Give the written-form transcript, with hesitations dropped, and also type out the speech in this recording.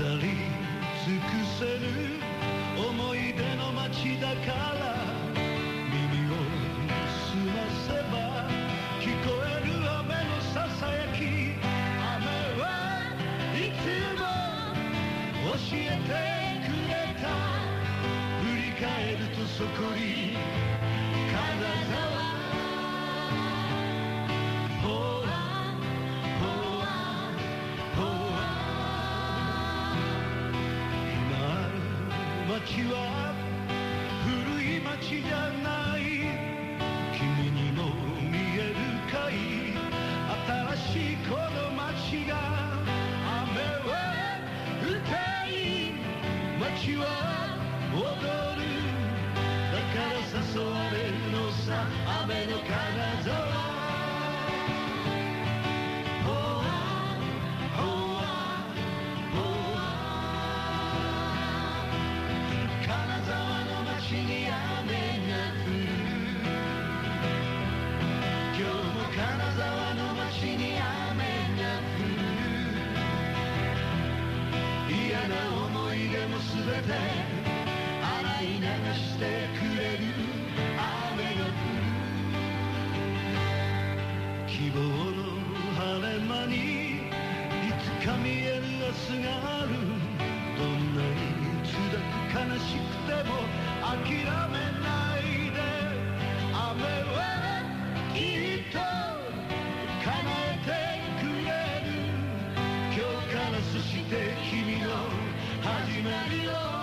り尽くせぬ思い出の街だから耳を澄ませば聞こえる雨のささやき雨はいつも教えてくれた振り返るとそこに金沢ほわほわほわ今ある街は古い街じゃない君にも見えるかい新しいこの街が雨は歌い街は踊るだから誘われるのさ雨の金沢に雨が降る今日も金沢の街に雨が降る嫌な思い出もすべて洗い流してくれる雨が降る希望の晴れ間にいつか見える明日があるどんなに辛く悲しくても諦めないで雨はきっと叶えてくれる今日からそして君の始まりを